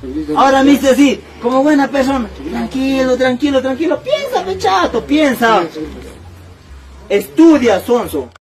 Ahora me dice así, como buena persona, tranquilo, tranquilo, tranquilo, piensa, pe chato, piensa. Estudia, sonso.